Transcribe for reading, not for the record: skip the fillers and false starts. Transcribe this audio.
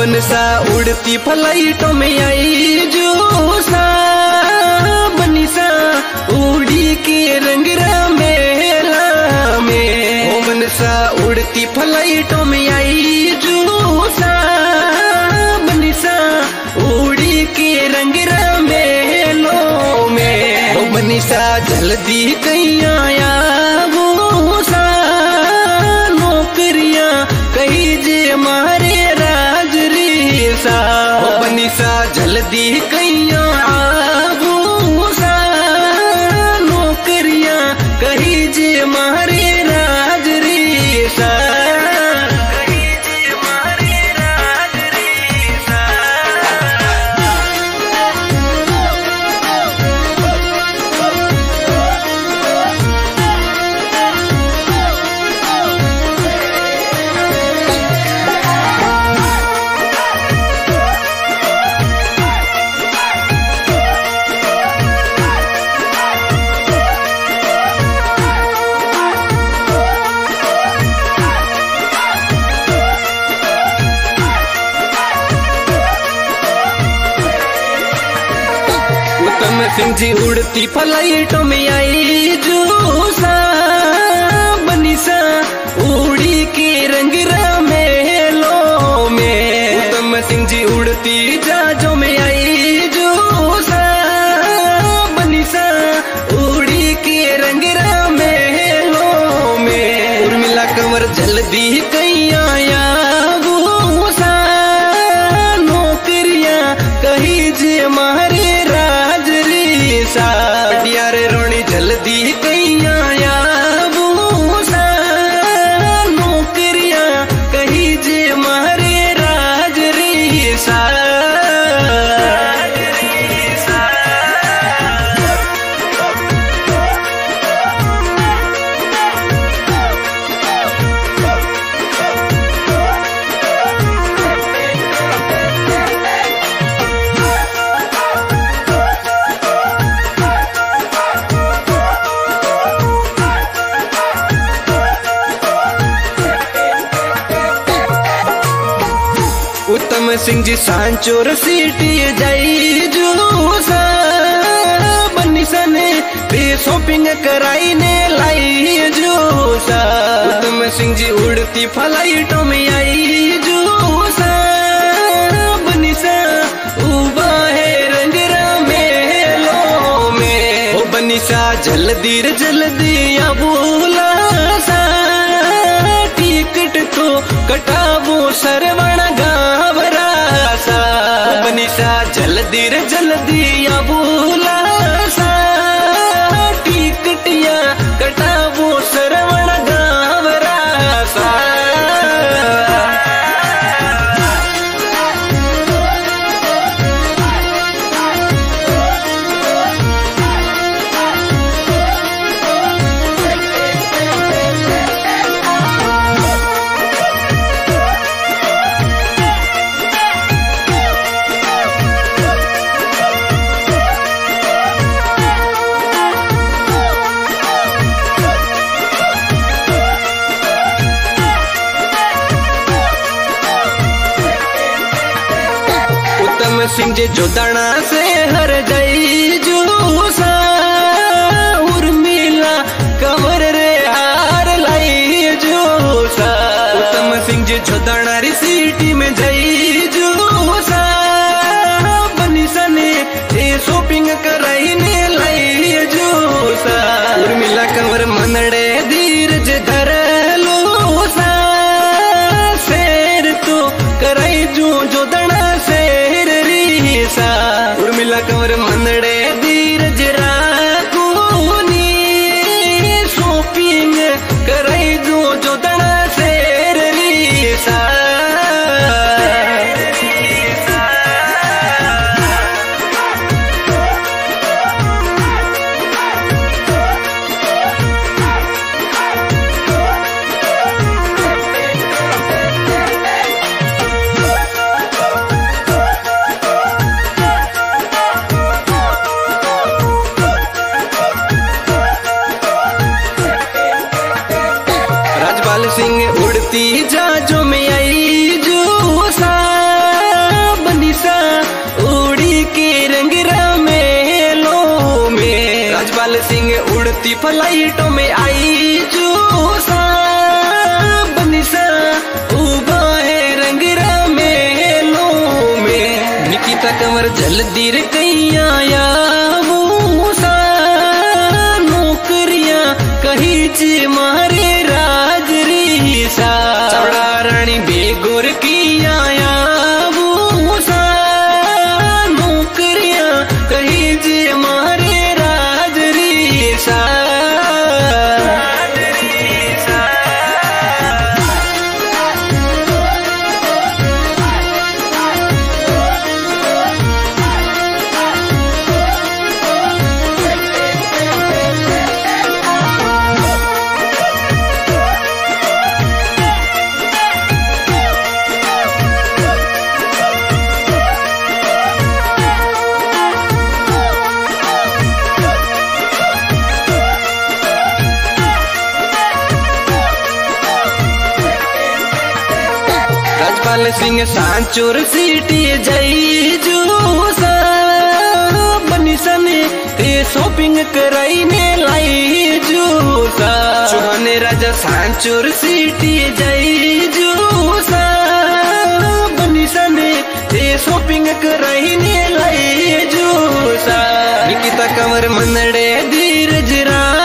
मनसा उड़ती फ्लाइटों में आई जो सा बनिसा उड़ी के रंग मेला में। ओ मनसा उड़ती फ्लाइटों में आई जो सा बनिसा उड़ी के रंग मेलों में। ओ मनीषा जल्दी कहीं आया वो सा नौकरियां कहीं जे मारे राजरी सा। ओ मनीषा जल्दी कहीं आया वो सा नौकरियां कहीं जे मारे राजरी सा। उत्तम सिंह जी उड़ती फ्लाइटों में आई जो सा बनिसा उड़ी के रंग मेलों में। उत्तम सिंह जी उड़ती जहाजों में आई जो सा बनिसा उड़ी के रंग मेलों में। उर्मिला कंवर जल्दी कहीं आया वो सा नौकरियां कहीं जे मारे साडियार रोनी जल्दी कहीं आया वो सा नौकरियां कहीं जे मारे राजरी सा। उत्तम सिंह जी सांचोर सिटी जाई जो सा बनिसा ने शॉपिंग कराई ने लाई जो सा। उत्तम सिंह जी उड़ती फ्लाइटों में आई जो सा बनिसा उबा है रंग मेलों में। ओ बनिसा जल्दी रे जल्दी बोला सा टिकट तो कटावो सरवण गावरा सा। बनिसा जल्दी रे जल्दी बोला सा टिकटिया कटावो सरवण गावरा सा। सिंह जी जोदाना से हर गई जो सा उर्मिला कंवर रे हार लाई जो सा। उत्तम सिंह जी जोदाना री सिटी में गई जो सा बनिसा ने शॉपिंग कराई ने लाई जो सा। उर्मिला कंवर मनड़े धीरज धर लो सा शेर तो कराई जो जोदाना सा। उर्मिला कंवर मनड़े धीरज राखूनी शॉपिंग कराई जो जोदना शेर री सा। सिंह उड़ती जहाजों में आई जो सा फ्लाइटों में आई जूसा बनिसा उबा है रंगरा मेलों में निकिता कंवर जल्दी रे कैया या मूसा नौकरियां कहीं चे मारे राज रीसा चौड़ा रानी बेगुर किया या मूसा नौकरियां कहीं चे मारे राज रीसा राजपाल सिंह सांचुर सीटी जई जूसा बनिसा ने ते शॉपिंग कराई ने लाई जूसा चौहाने राजा सांचुर सीटी जई जूसा बनिसा ने ते शॉपिंग कराई ने लाई जूसा निकिता कंवर मनड़े धीरज रा